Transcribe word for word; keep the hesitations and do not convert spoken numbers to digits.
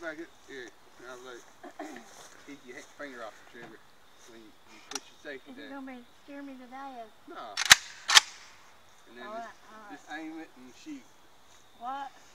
back it. Here. And I was like, keep your finger off the trigger when you, you push your safety Is down. it going to scare me to death? No. And then all just, right, all right. just aim it and shoot. What?